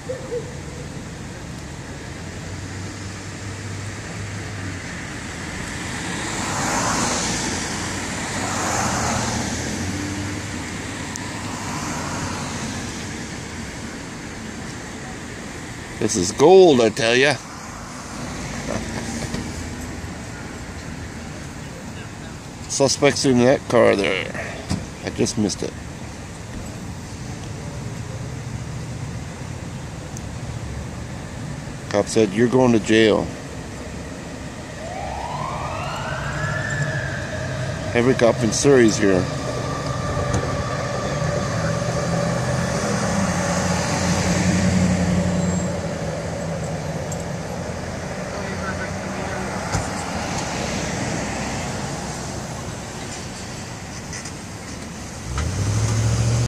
This is gold, I tell ya. Suspects in that car there. I just missed it. Cop said, "You're going to jail." Every cop in Surrey's here.